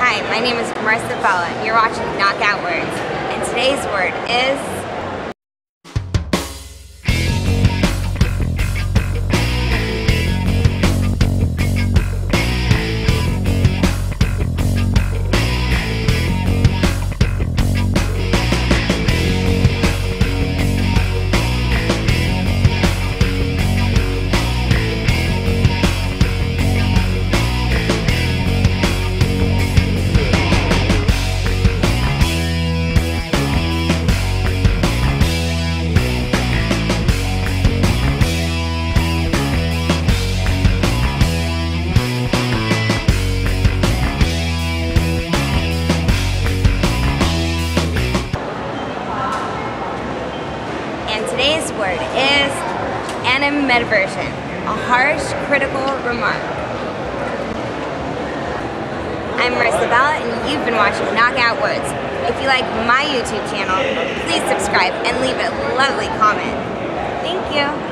Hi, my name is Marisa Bella, and you're watching Knockout Words. And today's word is... And today's word is animadversion, a harsh, critical remark. I'm Marisa Bella, and you've been watching Knockout Words. If you like my YouTube channel, please subscribe and leave a lovely comment. Thank you.